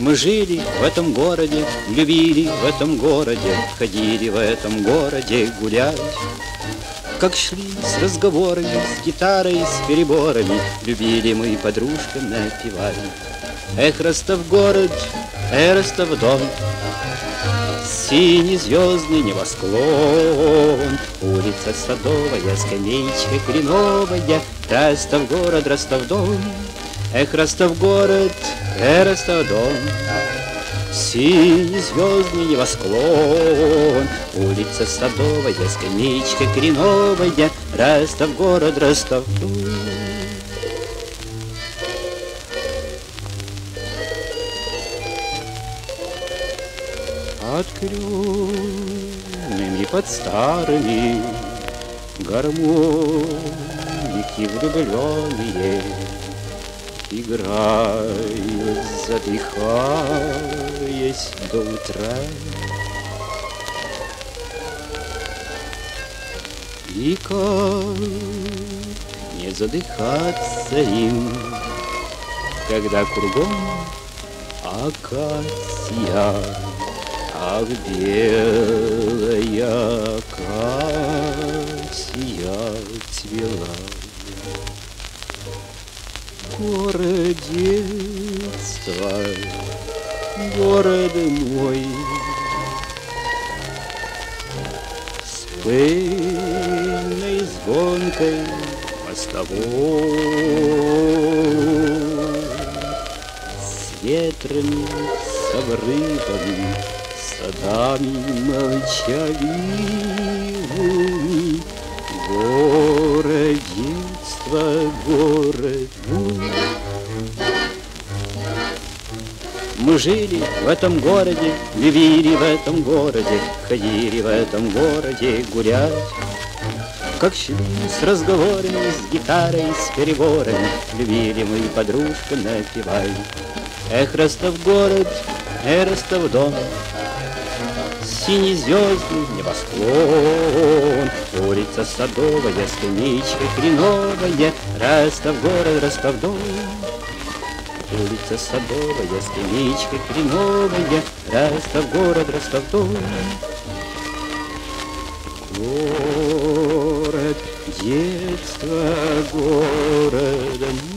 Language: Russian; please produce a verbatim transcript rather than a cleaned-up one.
Мы жили в этом городе, любили в этом городе, ходили в этом городе гулять. Как шли с разговорами, с гитарой, с переборами, любили мы подружкам напевать. Эх, Ростов город, эх, Ростов дом, синий звездный небосклон, улица Садовая, скамеечка кленовая, Ростов город, Ростов дом. Эх, Ростов город, эх, Ростов дом, синий звездный небосклон, улица Садовая, скамеечка кленовая, Ростов город, Ростов дом. Под кленами, под старыми гармоники влюбленные играют, задыхаясь до утра. И как не задыхаться им, когда кругом акация, ах, белая акация цвела. Город детства, город мой, с пыльной звонкой мостовой, с ветрами, с обрывами, садами молчаливыми. Город детства, город мой. Мы жили в этом городе, любили в этом городе, ходили в этом городе гулять. Как шли с разговорами, с гитарой, с переборами, любили мы подружкам напевать. Эх, Ростов город, эх, Ростов дом, синий звездный небосклон, улица Садовая, скамеечка кленовая, Ростов город, Ростов дом. Улица Садовая, скамеечка кленовая, Ростов город, Ростов дом. Город детства, город